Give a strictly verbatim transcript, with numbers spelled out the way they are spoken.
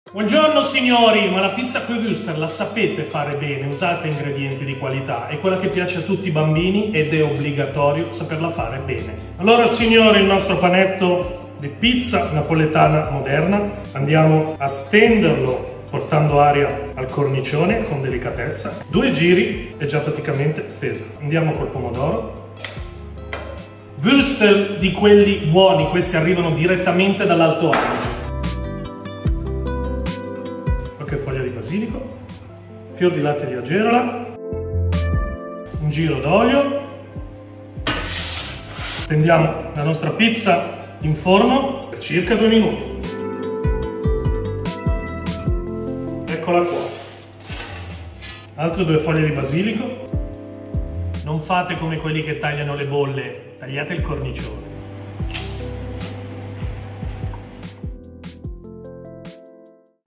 Buongiorno signori, ma la pizza coi wurstel la sapete fare bene? Usate ingredienti di qualità, è quella che piace a tutti i bambini ed è obbligatorio saperla fare bene. Allora signori, il nostro panetto di pizza napoletana moderna, andiamo a stenderlo portando aria al cornicione con delicatezza. Due giri è già praticamente stesa. Andiamo col pomodoro. Wurstel di quelli buoni, questi arrivano direttamente dall'Alto Adige. Qualche foglia di basilico, fior di latte di agerola, un giro d'olio. Tendiamo la nostra pizza in forno per circa due minuti. Eccola qua. Altre due foglie di basilico. Non fate come quelli che tagliano le bolle, tagliate il cornicione.